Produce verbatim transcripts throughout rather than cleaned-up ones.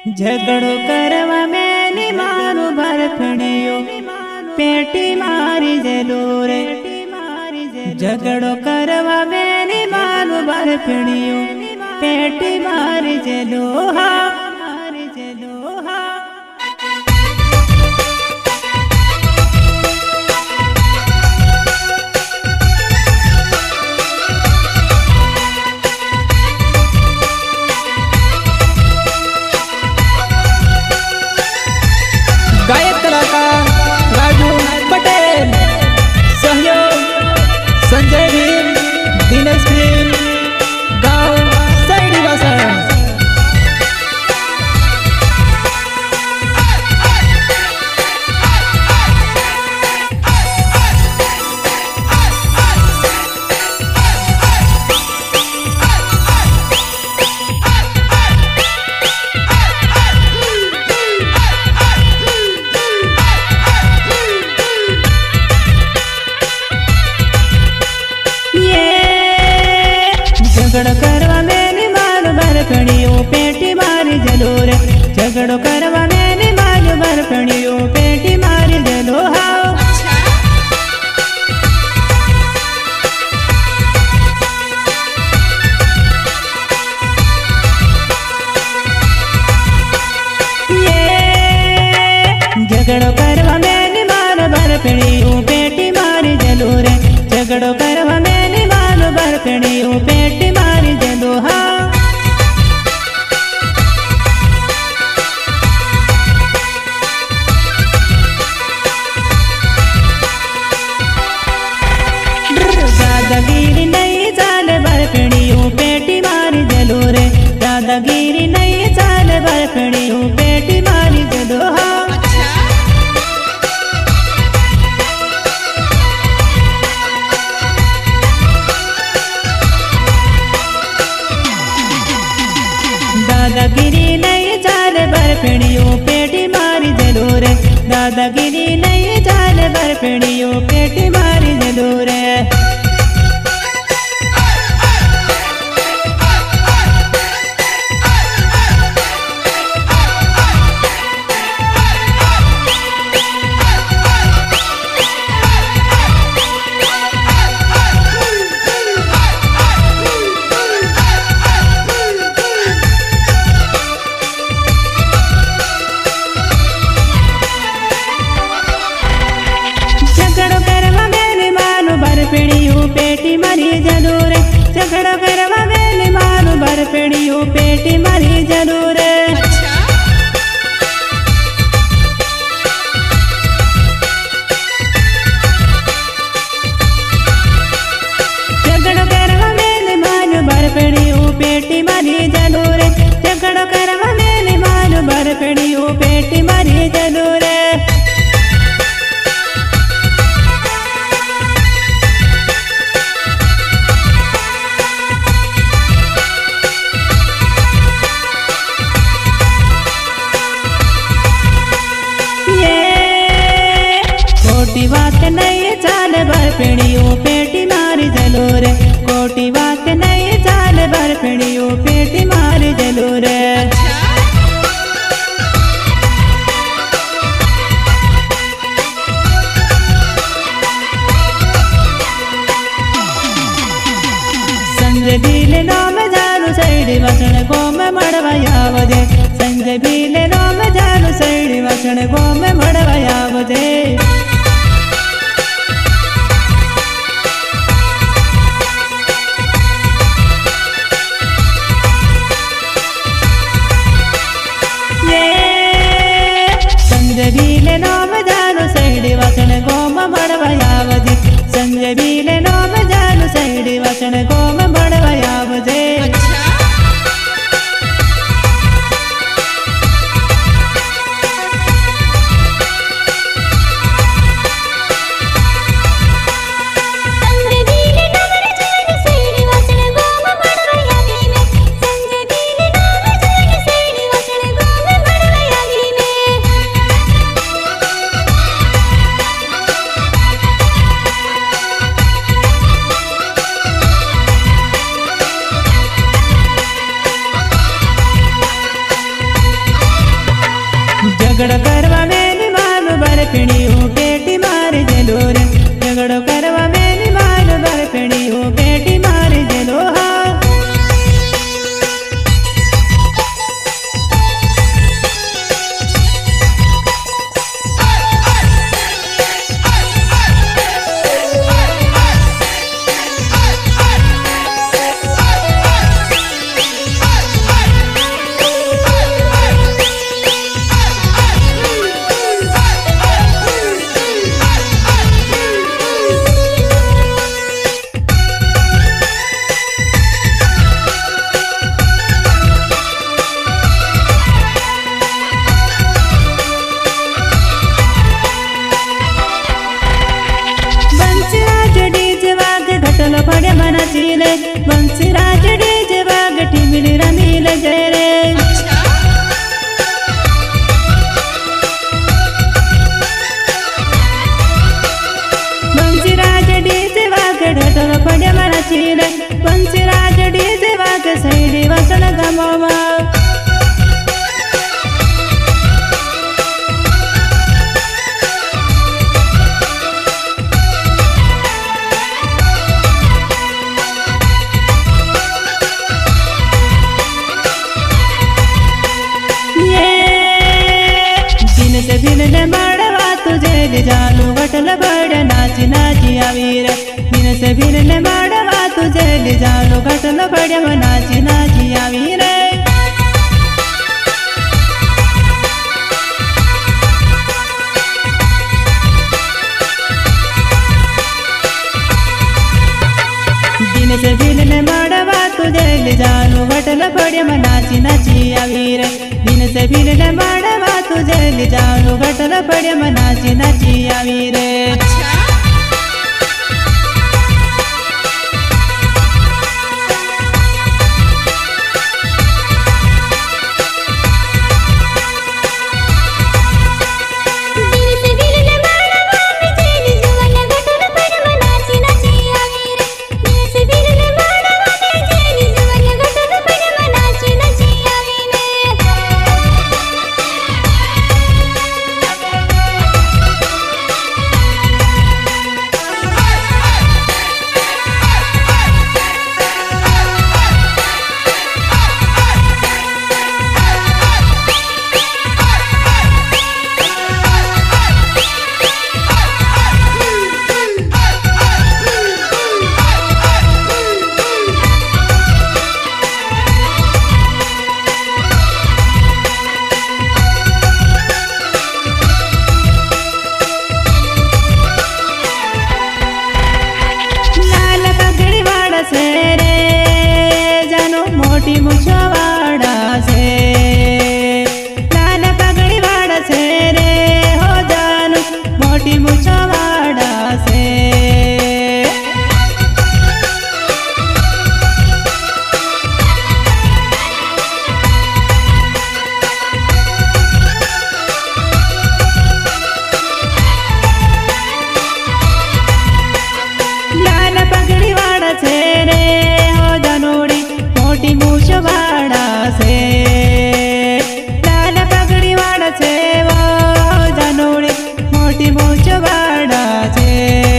झगड़ो करवा में नी मारू भरफड़ियो पेटी मारी जलो रे। झगड़ो करवा में नी मारू भरफड़ियो पेटी मारी जलो हा मारी जलो हा। गायक कलाकार राजू पटेल, सहयोग संजय भीम, दिनेश भीम, गाँव सैडी वासन। झगड़ो करवा में नी मारू भरफड़ियो पेटी मारी जलो रे। झगड़ो करवा में नी मारू भरफड़ियो पेटी मारी जलो हाओ। ये झगड़ो करवा में नी मारू भरफड़ियो पेटी मारी जलो रे। झगड़ो करवा में नी मारू भरफड़ियो पेटी मारी जलो हा। दादागिरी नहीं चाले भरफड़ियो पेटी मारी जलो रे। दादागिरी नहीं चाले भरफड़ियो पेटी मारी जलो हा। दादागिरी नहीं चाले भरफड़ियो पेटी मारी जलो रे। दादागिरी नहीं चाले भरफड़ियो पेटी मारी जलो रे। भरफड़ियो पेटी मारी जलो रे। झगड़ो करवा में नी मारू भरफड़ियो पेटी मारी जलो रे। झगड़ो करवा में नी मारू भरफड़ियो पेटी मारी जलो रे। झगड़ो करवा में नी मारू भरफड़ियो पेटी मारी जलो रे। कोटी बात नहीं चाले भरफड़ियो पेटी मारी जलो रे। कोटी बात नहीं चाले भरफड़ियो पेटी मारी जलो रे। संजय भीले नाम जानु सैडी वासन को में मड़वाया बजे। संजय भीले नाम जानु सैडी वासन को में मड़वाया बजे। संजय भीले नाम जानु सैडी वासन को में मड़वाया बजे। संजय भीले नाम जानु सैडी वासन को में मड़वाया बजे। झगड़ो करवा मेरी मानो बरफिणी हूँ पेटी मार जलो रे झगड़ो करवा मेरी मानो बरफिणी हूँ पेटी मार जलो हाँ। घटलो पड़े मना चीले बंसीराज डीजे बाग टिमिली रमील जय रे बंसीराज डीजे बाग घटलो पड़े मना चीले बंसीराज डीजे बाग सैडी वसन गमोमा बिनने बड़वा तुझे ले जालू घटल बड़ नाची नाची आवीर बिन से बिनने बड़वा तुझे ले जालू घटल बड़ नाची नाची आवीर बिन से बिनने बड़वा तुझे ले जालू घटल बड़ नाची नाची आवीर बिन से बिनने बड़वा तुझे ले जालू घटल बड़ नाची नाची आवी रे। मोटी मुछवाड़ा से लाल पगड़ी वाड़ा से रे हो जानू मोटी मुछवाड़ा से लाल पगड़ी वाड़ा से रे हो जानूड़ी मोटी मुछवाड़ा से लाल पगड़ी वाड़ा से वो जानूड़ी मोटी मुछवाड़ा से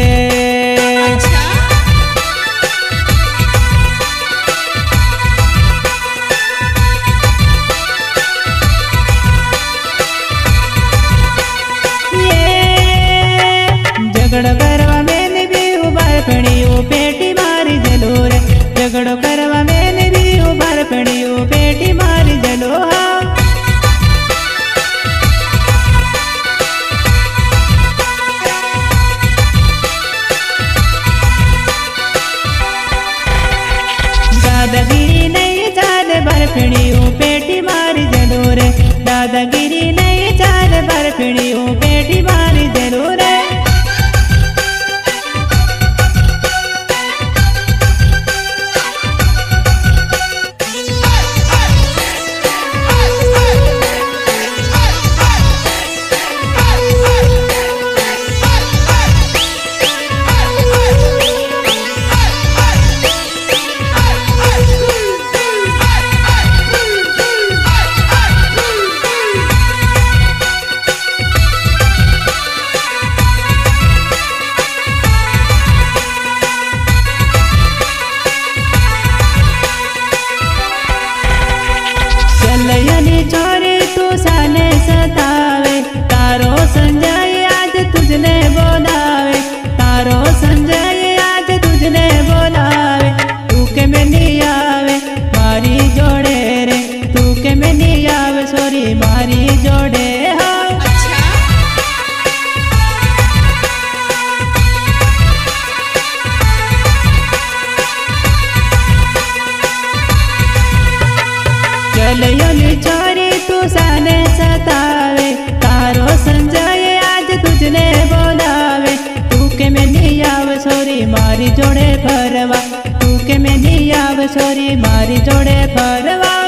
ये झगड़ो करवा मैंने भी उबार पड़ी वो पेटी मारी जलो रे झगड़ो करवा मैंने भी उबार पड़ी वो पेटी मारी जलो हाँ। दादागिरी नहीं चाल बर्फिणी वो पेटी मारी जलो रे दादागिरी नहीं चाल बर्फिणी वो पेटी मारी जलो रे। गलियों छोरी तू साने सतावे, तारो संजय आज तुझने बोलावे। तू के मैं नहीं आव छोरी मारी जोड़े फरवा, तू के मैं नहीं आव छोरी मारी जोड़े फरवा।